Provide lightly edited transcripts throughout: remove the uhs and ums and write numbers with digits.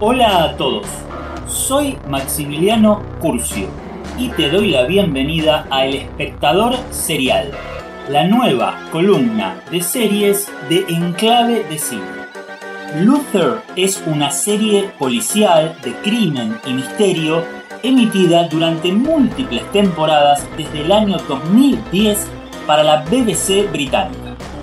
Hola a todos, soy Maximiliano Curcio y te doy la bienvenida a El Espectador Serial, la nueva columna de series de Enclave de Cine. Luther es una serie policial de crimen y misterio emitida durante múltiples temporadas desde el año 2010 para la BBC británica.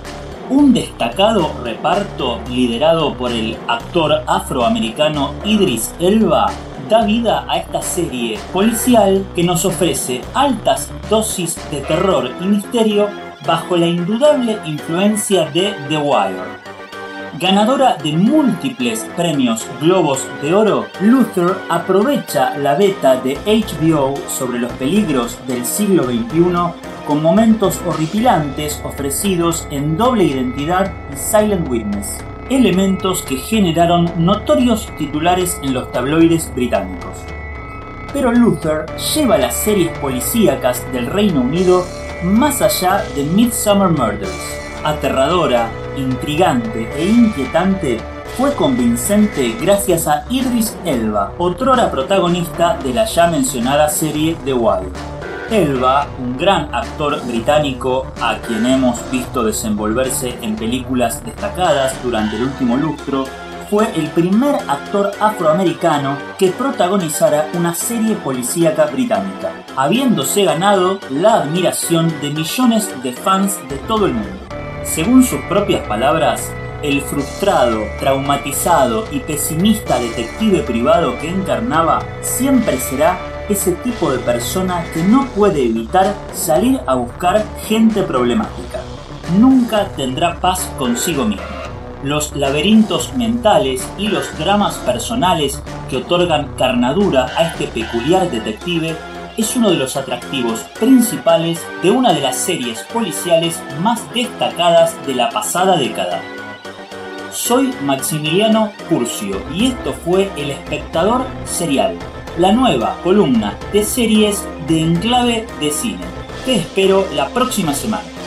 Un destacado reparto liderado por el actor afroamericano Idris Elba da vida a esta serie policial que nos ofrece altas dosis de terror y misterio bajo la indudable influencia de The Wire. Ganadora de múltiples premios Globos de Oro, Luther aprovecha la beta de HBO sobre los peligros del siglo XXI con momentos horripilantes ofrecidos en Doble Identidad y Silent Witness, elementos que generaron notorios titulares en los tabloides británicos. Pero Luther lleva las series policíacas del Reino Unido más allá de Midsomer Murders. Aterradora, intrigante e inquietante, fue convincente gracias a Idris Elba, otrora protagonista de la ya mencionada serie The Wire. Elba, un gran actor británico a quien hemos visto desenvolverse en películas destacadas durante el último lustro, fue el primer actor afroamericano que protagonizara una serie policíaca británica, habiéndose ganado la admiración de millones de fans de todo el mundo. Según sus propias palabras, el frustrado, traumatizado y pesimista detective privado que encarnaba siempre será ese tipo de persona que no puede evitar salir a buscar gente problemática. Nunca tendrá paz consigo mismo. Los laberintos mentales y los dramas personales que otorgan carnadura a este peculiar detective es uno de los atractivos principales de una de las series policiales más destacadas de la pasada década. Soy Maximiliano Curcio y esto fue El Espectador Serial, la nueva columna de series de Enclave de Cine. Te espero la próxima semana.